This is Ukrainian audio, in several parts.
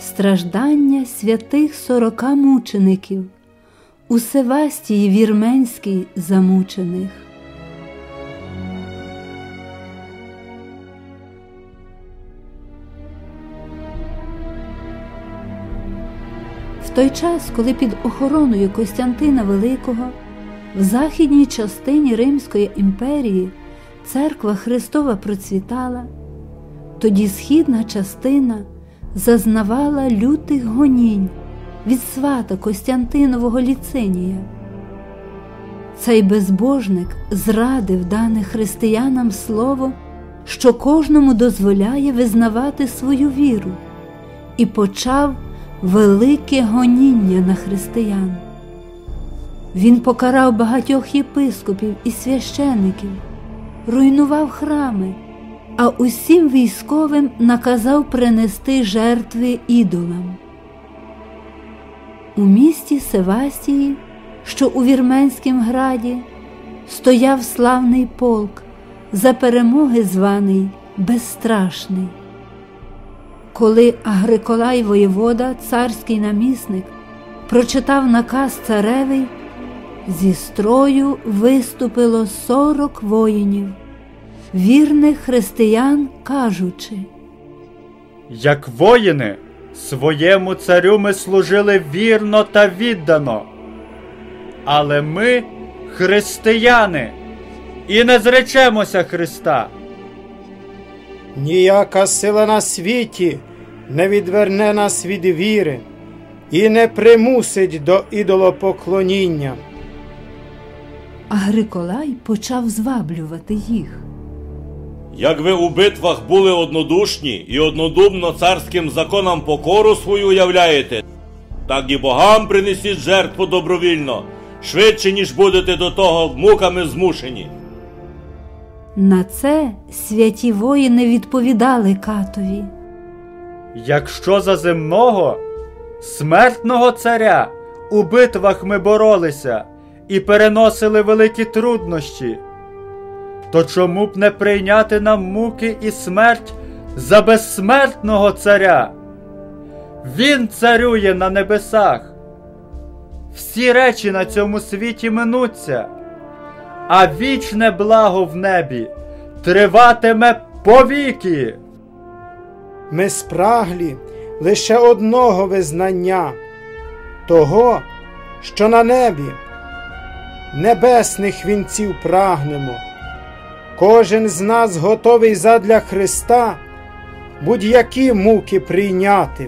страждання святих 40 мучеників, у Севастії Вірменській замучених. В той час, коли під охороною Костянтина Великого в західній частині Римської імперії церква Христова процвітала, тоді східна частина зазнавала лютих гонінь від свата Костянтинового Ліцинія. Цей безбожник зрадив дане християнам слово, що кожному дозволяє визнавати свою віру, і почав велике гоніння на християн. Він покарав багатьох єпископів і священиків, руйнував храми, а усім військовим наказав принести жертви ідолам. У місті Севастії, що у Вірменськім граді, стояв славний полк, за перемоги званий Безстрашний. Коли Агриколай воєвода, царський намісник, прочитав наказ царевий, зі строю виступило 40 воїнів, вірних християн, кажучи: «Як воїни, своєму царю ми служили вірно та віддано, але ми християни і не зречемося Христа». Ніяка сила на світі не відверне нас від віри і не примусить до ідолопоклоніння. Агриколай почав зваблювати їх. Як ви у битвах були однодушні і однодумно царським законам покору свою являєте, так і богам принесіть жертву добровільно, швидше, ніж будете до того муками змушені. На це святі воїни відповідали катові: «Якщо за земного, смертного царя у битвах ми боролися і переносили великі труднощі, то чому б не прийняти нам муки і смерть за безсмертного царя? Він царює на небесах. Всі речі на цьому світі минуться, а вічне благо в небі триватиме повіки». Ми спраглі лише одного визнання – того, що на небі. Небесних вінців прагнемо. Кожен з нас готовий задля Христа будь-які муки прийняти.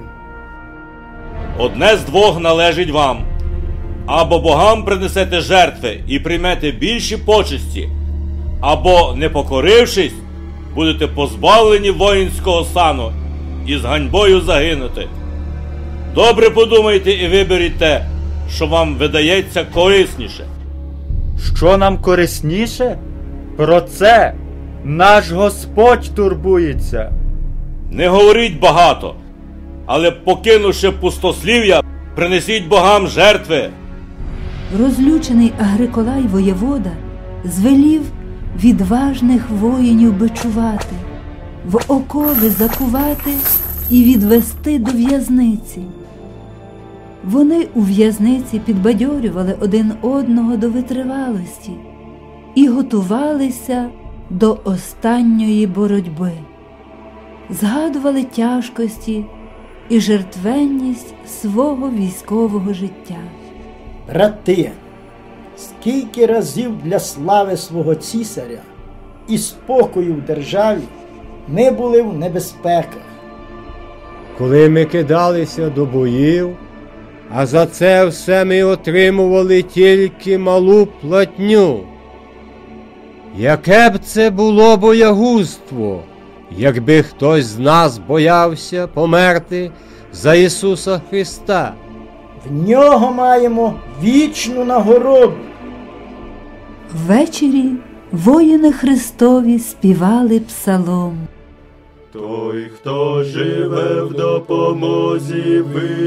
Одне з двох належить вам. Або богам принесете жертви і приймете більші почесті, або, не покорившись, будете позбавлені воїнського сану і з ганьбою загинути. Добре подумайте і виберіть те, що вам видається корисніше. Що нам корисніше? Про це наш Господь турбується. Не говоріть багато, але покинувши пустослів'я, принесіть богам жертви. Розлючений Агриколай воєвода звелів відважних воїнів бичувати, в окови закувати і відвести до в'язниці. Вони у в'язниці підбадьорювали один одного до витривалості і готувалися до останньої боротьби. Згадували тяжкості і жертвенність свого військового життя. Брати, скільки разів для слави свого цісаря і спокою в державі ми були в небезпеках. Коли ми кидалися до боїв, а за це все ми отримували тільки малу платню. Яке б це було боягузтво, якби хтось з нас боявся померти за Ісуса Христа. В нього маємо вічну нагороду. Ввечері воїни Христові співали псалом. Той, хто живе в допомозі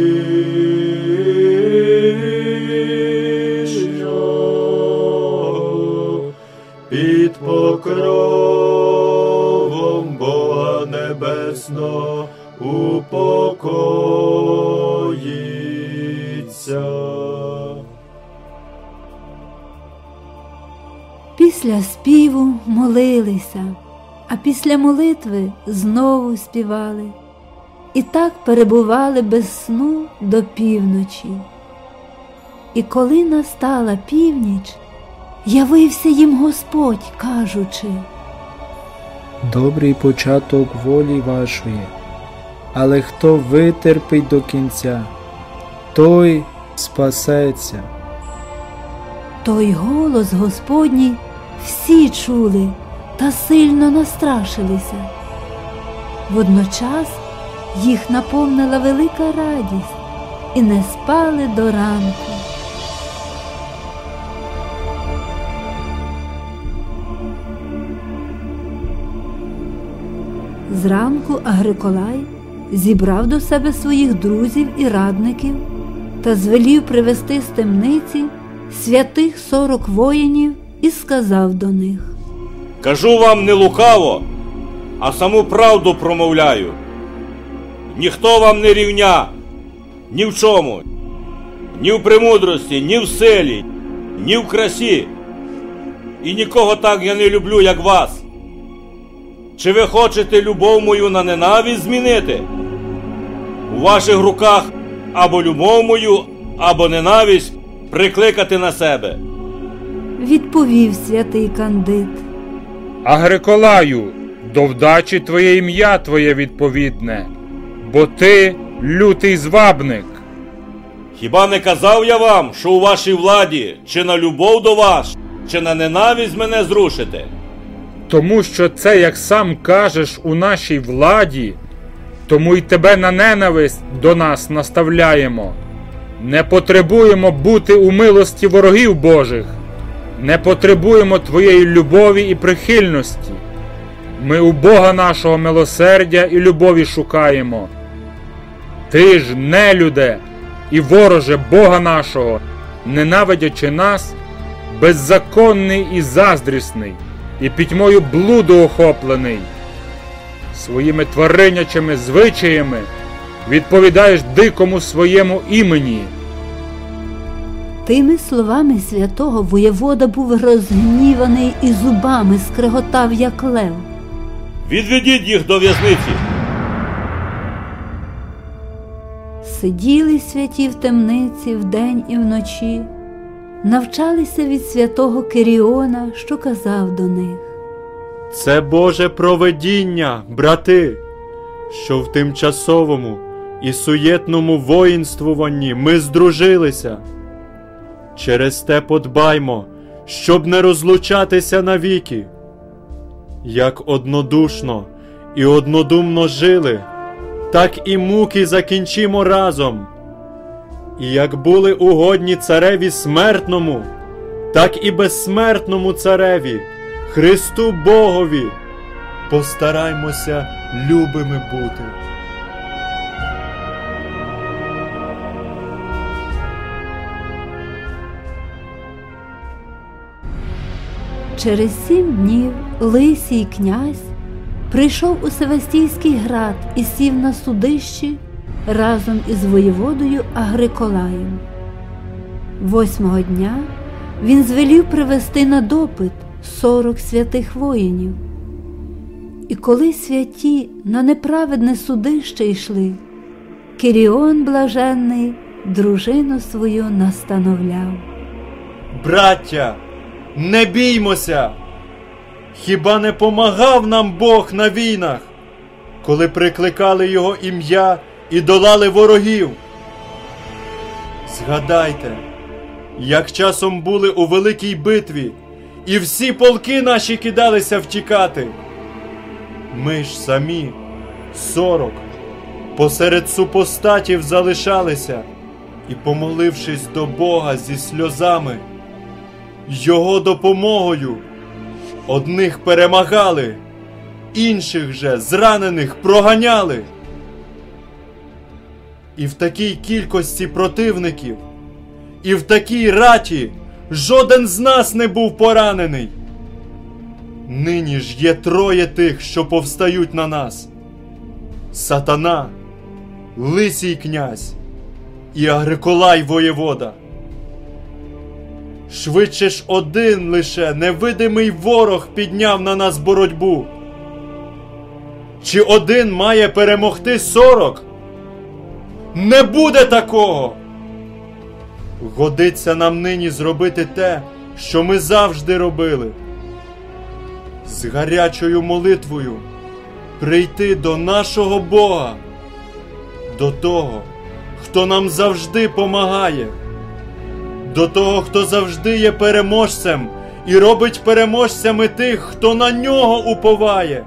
Вишнього, під покровом Бога Небесного упокоїться. Після співу молилися, а після молитви знову співали. І так перебували без сну до півночі. І коли настала північ, явився їм Господь, кажучи: добрий початок волі вашої, але хто витерпить до кінця, той спасеться. Той голос Господній всі чули та сильно настрашилися. Водночас їх наповнила велика радість, і не спали до ранку. Зранку Агриколай зібрав до себе своїх друзів і радників та звелів привести з темниці святих 40 воїнів і сказав до них: кажу вам не лукаво, а саму правду промовляю. Ніхто вам не рівня ні в чому, ні в премудрості, ні в силі, ні в красі. І нікого так я не люблю, як вас. Чи ви хочете любов мою на ненависть змінити? У ваших руках або любов мою, або ненависть прикликати на себе. Відповів святий Кандид: Агриколаю, до вдачі твоє ім'я твоє відповідне, бо ти лютий звабник. Хіба не казав я вам, що у вашій владі чи на любов до вас, чи на ненависть мене зрушите? Тому що це, як сам кажеш, у нашій владі, тому й тебе на ненависть до нас наставляємо. Не потребуємо бути у милості ворогів Божих, не потребуємо твоєї любові і прихильності. Ми у Бога нашого милосердя і любові шукаємо. Ти ж, нелюде і вороже Бога нашого, ненавидячи нас, беззаконний і заздрісний, і пітьмою блуду охоплений. Своїми тваринячими звичаями відповідаєш дикому своєму імені. Тими словами святого воєвода був розгніваний і зубами скреготав, як лев. Відведіть їх до в'язниці. Сиділи святі в темниці вдень і вночі, навчалися від святого Киріона, що казав до них: Це Боже провидіння, брати, що в тимчасовому і суєтному воїнствуванні ми здружилися. Через те подбаймо, щоб не розлучатися навіки. Як однодушно і однодумно жили, так і муки закінчимо разом. І як були угодні цареві смертному, так і безсмертному цареві, Христу Богові, постараймося любими бути. Через 7 днів Лисій князь прийшов у Севастійський град і сів на судищі разом із воєводою Агриколаєм. 8-го дня він звелів привести на допит 40 святих воїнів. І коли святі на неправедне судище йшли, Киріон блаженний дружину свою настановляв: Браття, не біймося! Хіба не помагав нам Бог на війнах, коли прикликали Його ім'я і долали ворогів? Згадайте, як часом були у великій битві, і всі полки наші кидалися втікати. Ми ж самі, 40, посеред супостатів залишалися і, помолившись до Бога зі сльозами, Його допомогою, одних перемагали, інших же зранених проганяли. І в такій кількості противників, і в такій раті жоден з нас не був поранений. Нині ж є 3 тих, що повстають на нас: Сатана, Лисій князь і Агриколай воєвода. Швидше ж один лише невидимий ворог підняв на нас боротьбу. Чи один має перемогти 40? Не буде такого! Годиться нам нині зробити те, що ми завжди робили. З гарячою молитвою прийти до нашого Бога, до того, хто нам завжди помагає, до того, хто завжди є переможцем і робить переможцями тих, хто на нього уповає.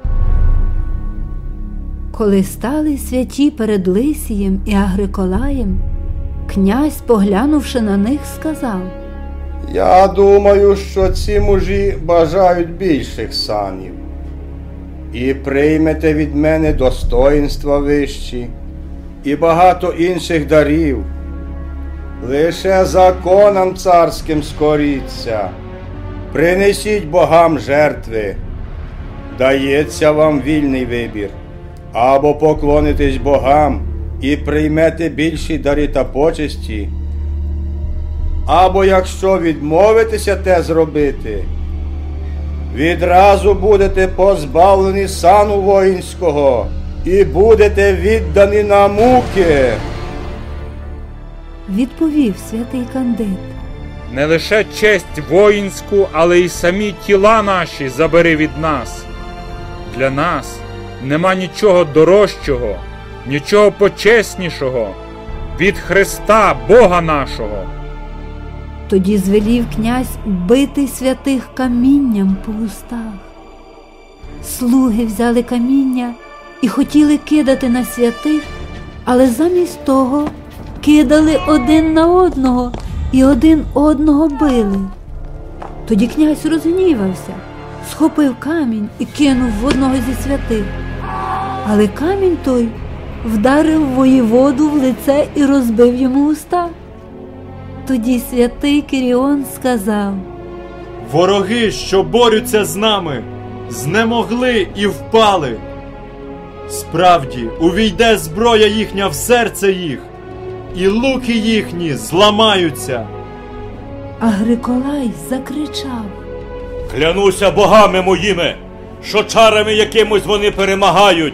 Коли стали святі перед Лисієм і Агриколаєм, князь, поглянувши на них, сказав: Я думаю, що ці мужі бажають більших санів. І приймете від мене достоїнства вищі і багато інших дарів. Лише законам царським скоріться. Принесіть богам жертви. Дається вам вільний вибір. Або поклонитесь богам і приймете більші дари та почесті, або якщо відмовитеся те зробити, відразу будете позбавлені сану воїнського і будете віддані на муки. Відповів святий Кандид: Не лише честь воїнську, але й самі тіла наші забери від нас. Для нас нема нічого дорожчого, нічого почеснішого від Христа, Бога нашого. Тоді звелів князь бити святих камінням по устах. Слуги взяли каміння і хотіли кидати на святих, але замість того кидали один на одного і один одного били. Тоді князь розгнівався, схопив камінь і кинув в одного зі святих. Але камінь той вдарив воєводу в лице і розбив йому уста. Тоді святий Киріон сказав: Вороги, що борються з нами, знемогли і впали. Справді, увійде зброя їхня в серце їх, і луки їхні зламаються. Агриколай закричав: Клянуся богами моїми, що чарами якимось вони перемагають.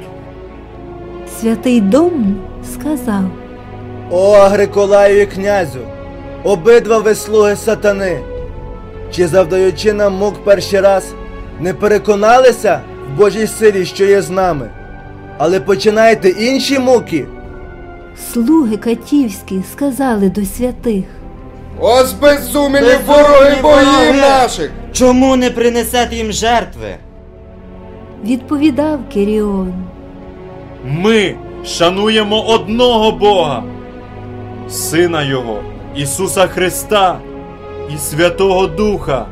Святий Домн сказав: О Агриколаю і князю, обидва ви слуги сатани, чи завдаючи нам мук перший раз, не переконалися в Божій силі, що є з нами, але починаєте інші муки? Слуги катівські сказали до святих: Ось безумні вороги богів наших! Чому не принесете їм жертви? Відповідав Киріон: Ми шануємо одного Бога, Сина Його, Ісуса Христа і Святого Духа.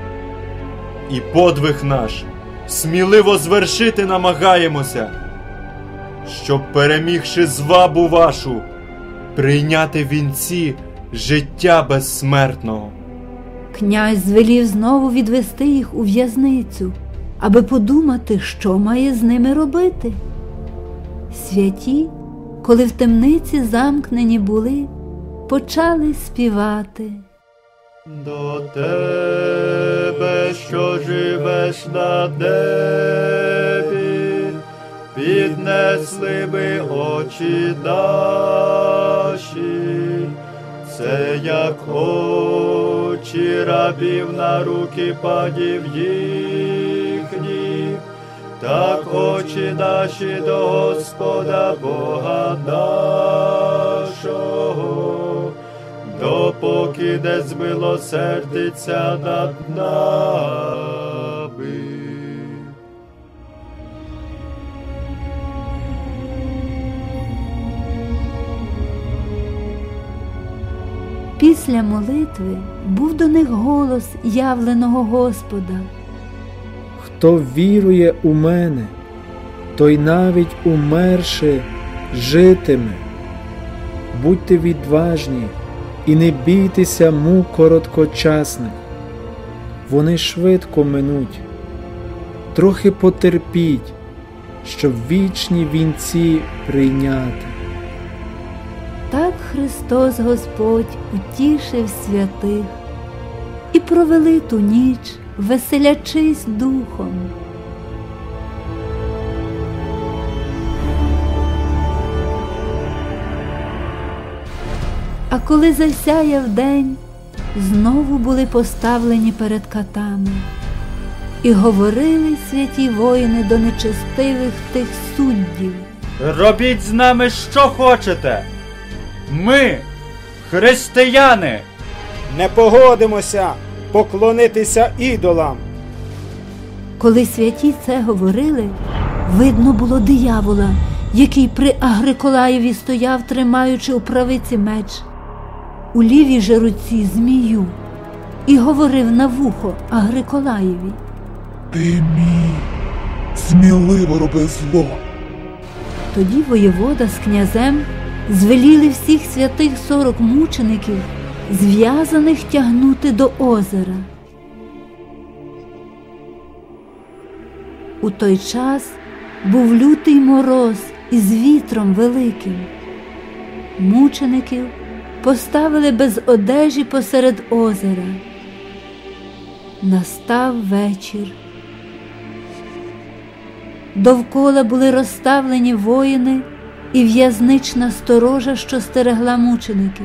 І подвиг наш сміливо звершити намагаємося, щоб, перемігши звабу вашу, прийняти вінці життя безсмертного. Князь звелів знову відвести їх у в'язницю, аби подумати, що має з ними робити. Святі, коли в темниці замкнені були, почали співати: До тебе, що живеш на небі, піднесли ми очі наші. Це як очі рабів на руки панів їхніх, так очі наші до Господа Бога нашого, допоки не змилосердиться над нами. Після молитви був до них голос явленого Господа: Хто вірує у мене, той навіть умерши житиме. Будьте відважні і не бійтеся мук короткочасних. Вони швидко минуть. Трохи потерпіть, щоб вічні вінці прийняти. Так Христос Господь утішив святих, і провели ту ніч, веселячись духом. А коли засяяв день, знову були поставлені перед катами. І говорили святі воїни до нечестивих тих суддів: робіть з нами що хочете. Ми, християни, Не погодимося поклонитися ідолам. Коли святі це говорили, видно було диявола, який при Агриколаєві стояв, тримаючи у правиці меч, у лівій же руці змію, і говорив на вухо Агриколаєві: Ти мій, сміливо роби зло. Тоді воєвода з князем звеліли всіх святих 40 мучеників, зв'язаних, тягнути до озера. У той час був лютий мороз із вітром великим. Мучеників поставили без одежі посеред озера. Настав вечір. Довкола були розставлені воїни і в'язнична сторожа, що стерегла мучеників.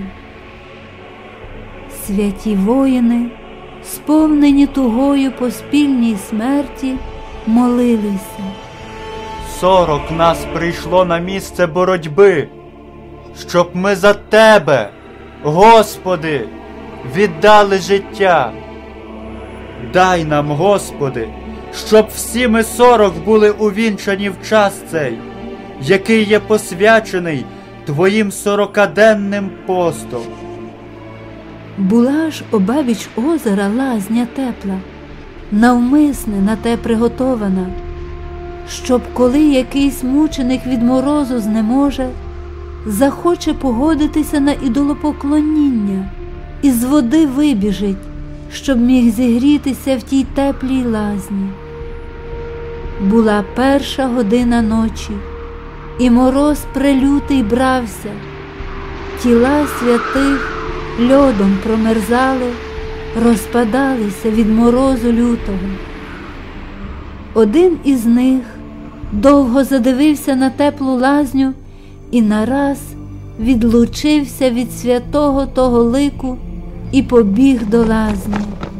Святі воїни, сповнені тугою по спільній смерті, молилися: 40 нас прийшло на місце боротьби, щоб ми за Тебе, Господи, віддали життя. Дай нам, Господи, щоб всі ми 40 були увінчані в час цей, який є посвячений Твоїм 40-денним постом. Була ж обабіч озера лазня тепла, навмисне на те приготована, щоб коли якийсь мученик від морозу знеможе, захоче погодитися на ідолопоклоніння, і з води вибіжить, щоб міг зігрітися в тій теплій лазні. Була 1 година ночі, і мороз прелютий брався. Тіла святих льодом промерзали, розпадалися від морозу лютого. Один із них довго задивився на теплу лазню і нараз відлучився від святого того лику і побіг до лазні.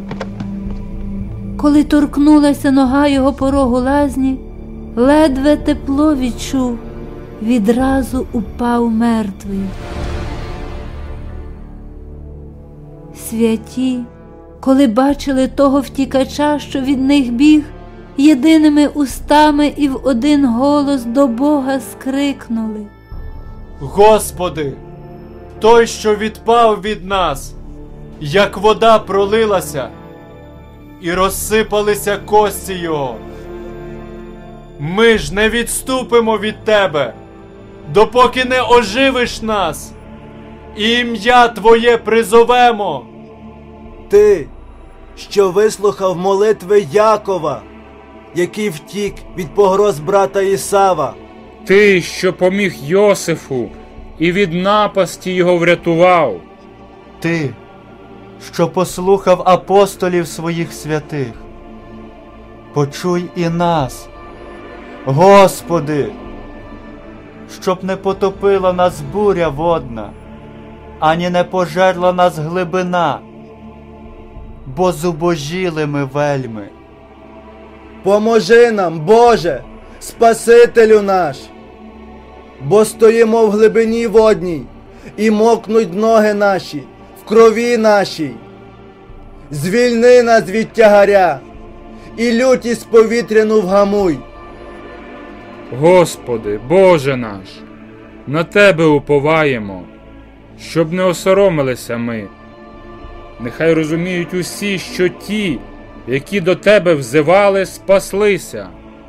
Коли торкнулася нога його порогу лазні, ледве тепло відчув, відразу упав мертвий. Святі, коли бачили того втікача, що від них біг, єдиними устами і в один голос до Бога скрикнули: Господи, той, що відпав від нас, як вода пролилася, і розсипалися кості його. Ми ж не відступимо від Тебе, допоки не оживиш нас, і ім'я Твоє призовемо. Ти, що вислухав молитви Якова, який втік від погроз брата Ісава. Ти, що поміг Йосифу і від напасті його врятував. Ти, що послухав апостолів своїх святих, почуй і нас, Господи, щоб не потопила нас буря водна, ані не пожерла нас глибина, бо зубожіли ми вельми. Поможи нам, Боже, Спасителю наш, бо стоїмо в глибині водній, і мокнуть ноги наші в крові нашій. Звільни нас від тягаря, і лютість повітряну вгамуй. Господи, Боже наш, на Тебе уповаємо, щоб не осоромилися ми. Нехай розуміють усі, що ті, які до Тебе взивали, спаслися.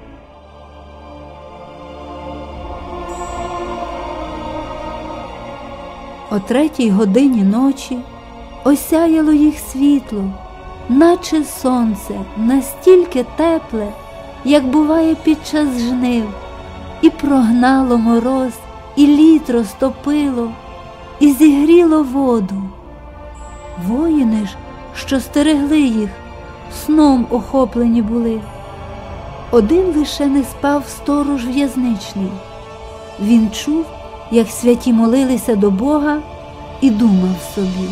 О 3 годині ночі осяяло їх світло, наче сонце, настільки тепле, як буває під час жнив, і прогнало мороз, і лід розтопило, і зігріло воду. Воїни ж, що стерегли їх, сном охоплені були. Один лише не спав сторож в'язничний. Він чув, як святі молилися до Бога, і думав собі: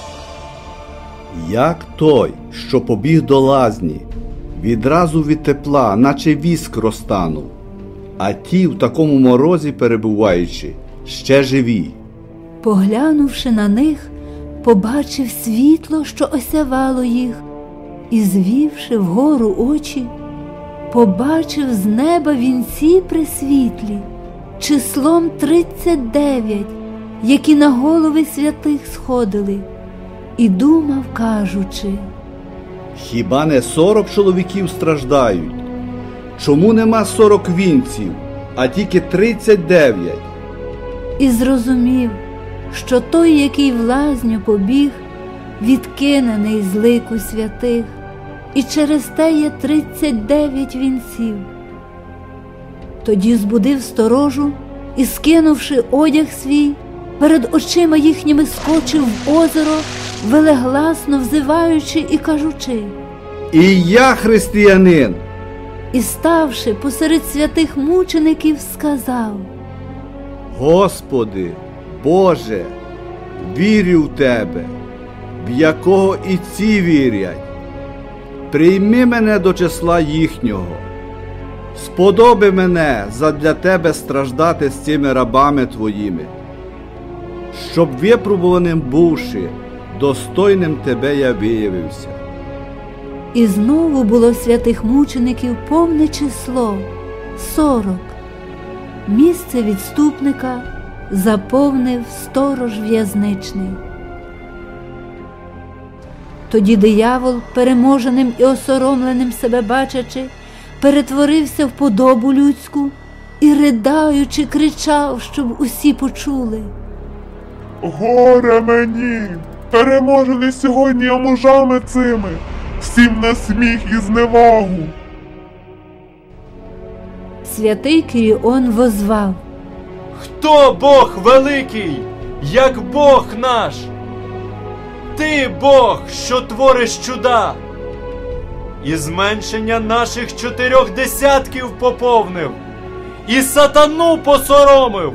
як той, що побіг до лазні, відразу від тепла, наче віск розтанув, а ті, в такому морозі перебуваючи, ще живі. Поглянувши на них, побачив світло, що осявало їх, і, звівши вгору очі, побачив з неба вінці пресвітлі, числом 39, які на голови святих сходили, і думав, кажучи: хіба не 40 чоловіків страждають? Чому нема 40 вінців, а тільки 39? І зрозумів, що той, який в лазню побіг, відкинений з лику святих, і через те є 39 вінців. Тоді збудив сторожу і, скинувши одяг свій, перед очима їхніми скочив в озеро, велегласно взиваючи і кажучи: і я християнин. І, ставши посеред святих мучеників, сказав: Господи, Боже, вірю в Тебе, в якого і ці вірять. Прийми мене до числа їхнього. Сподоби мене задля Тебе страждати з цими рабами Твоїми, щоб випробуваним бувши, достойним Тебе я виявився. І знову було святих мучеників повне число – 40. Місце відступника заповнив сторож в'язничний. Тоді диявол, переможеним і осоромленим себе бачачи, перетворився в подобу людську і, придаючи, кричав, щоб усі почули: горе мені, переможений сьогодні мужами цими, всім на сміх і зневагу. Святий Киріон возвав: Хто Бог великий, як Бог наш? Ти Бог, що твориш чуда, і зменшення наших 4 десятків поповнив, і сатану посоромив.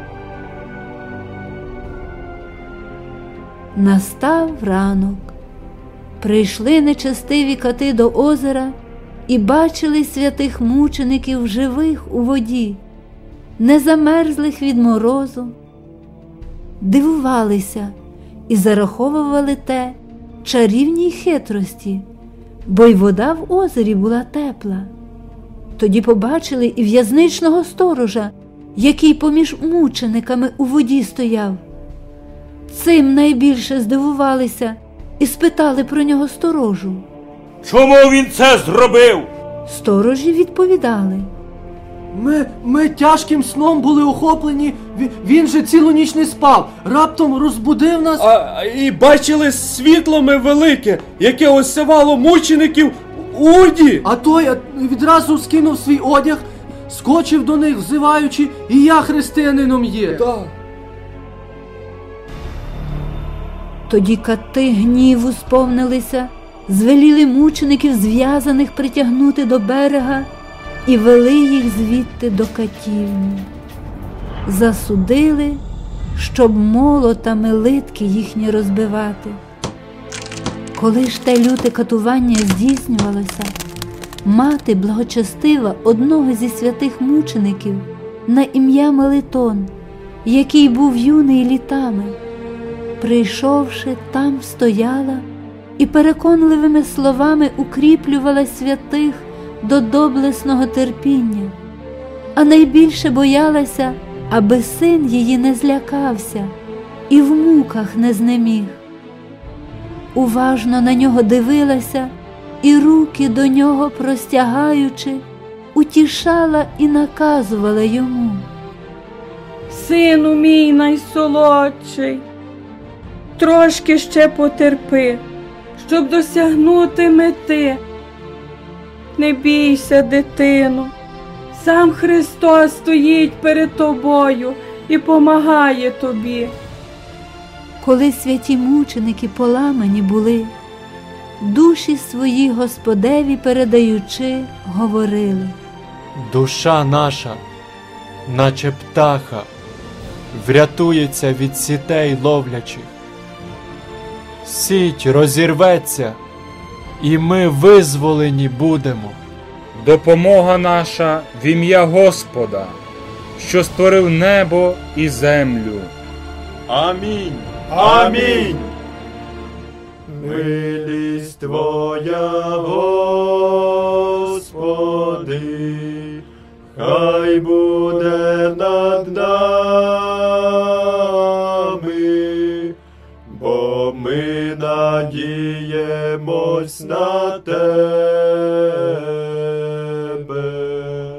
Настав ранок. Прийшли нечестиві кати до озера і бачили святих мучеників живих у воді, не замерзлих від морозу. Дивувалися і зараховували те чарівній хитрості, бо й вода в озері була тепла. Тоді побачили і в'язничного сторожа, який поміж мучениками у воді стояв. Цим найбільше здивувалися і спитали про нього сторожу: чому він це зробив? Сторожі відповідали: Ми тяжким сном були охоплені, він же цілу ніч не спав, раптом розбудив нас. І бачили світло велике, яке осявало мучеників у воді. А той відразу скинув свій одяг, скочив до них, взиваючи: і я християнином є. Так. Тоді кати гніву сповнилися, звеліли мучеників зв'язаних притягнути до берега і вели їх звідти до катівні. Засудили, щоб молотами литки їхні розбивати. Коли ж те люте катування здійснювалося, мати благочестива одного зі святих мучеників на ім'я Мелитон, який був юний літами, прийшовши, там стояла і переконливими словами укріплювала святих до доблесного терпіння, а найбільше боялася, аби син її не злякався і в муках не знеміг. Уважно на нього дивилася і, руки до нього простягаючи, утішала і наказувала йому: сину мій найсолодший, трошки ще потерпи, щоб досягнути мети. Не бійся, дитино, сам Христос стоїть перед тобою і помагає тобі. Коли святі мученики поламані були душі свої Господеві передаючи, говорили: душа наша, наче птаха, врятується від сітей ловлячих. Сіть розірветься, і ми визволені будемо. Допомога наша в ім'я Господа, що створив небо і землю. Амінь. Амінь. Милість Твоя, Господи, хай буде над нами, бо ми надіємось на Тебе.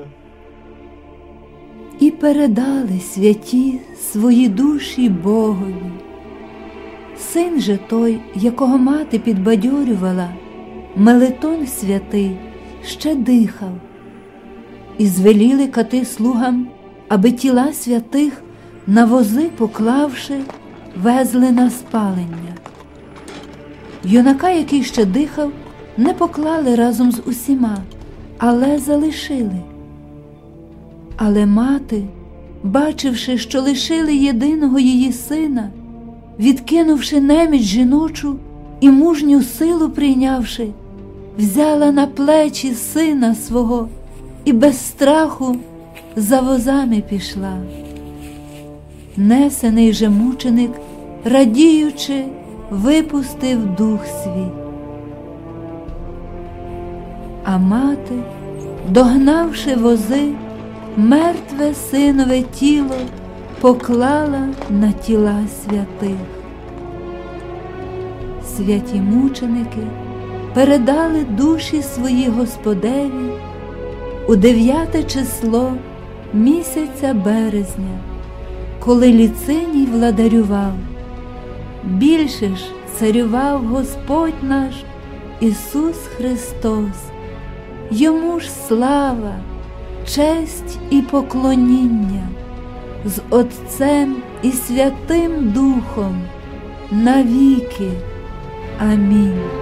І передали святі свої душі Богові. Син же той, якого мати підбадьорювала, Мелитон святий, ще дихав. І звеліли кати слугам, аби тіла святих на вози поклавши, везли на спалення. Юнака, який ще дихав, не поклали разом з усіма, але залишили. Але мати, бачивши, що лишили єдиного її сина, відкинувши неміч жіночу і мужню силу прийнявши, взяла на плечі сина свого і без страху за возами пішла. Несений же мученик, радіючи, випустив дух свій. А мати, догнавши вози, мертве синове тіло поклала на тіла святих. Святі мученики передали душі свої Господеві у 9 число місяця березня, коли Ліциній владарював. Більше ж царював Господь наш Ісус Христос. Йому ж слава, честь і поклоніння з Отцем і Святим Духом навіки. Амінь.